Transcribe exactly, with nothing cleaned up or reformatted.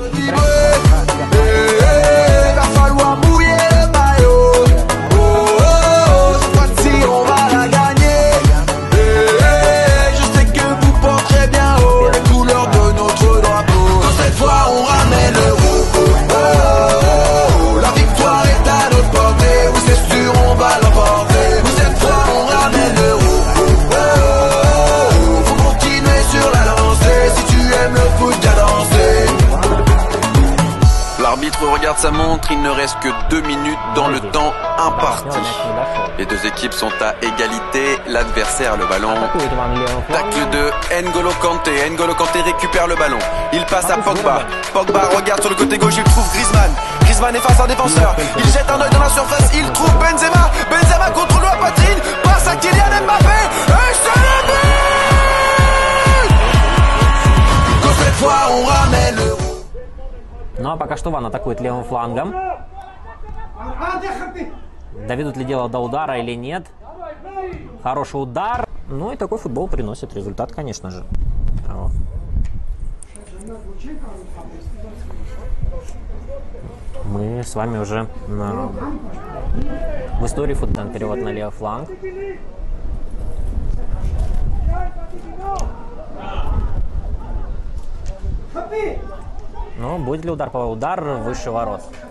L'arbitre regarde sa montre, il ne reste que deux minutes dans le temps imparti. Les deux équipes sont à égalité, l'adversaire le ballon. Tacle de N'Golo Kanté, N'Golo Kanté récupère le ballon. Il passe à Pogba, Pogba regarde sur le côté gauche, il trouve Griezmann. Griezmann est face à un défenseur, il jette un œil dans la surface, il trouve Benzema. Benzema contrôle la poitrine, passe à Kylian Mbappé, et c'est le but! Que cette fois on ramène le... Ну а пока что Ван атакует левым флангом. Доведут ли дело до удара или нет? Хороший удар. Ну и такой футбол приносит результат, конечно же. Мы с вами уже на... в истории футбольный перевод на левый фланг. Ну, будет ли удар по удар выше ворот?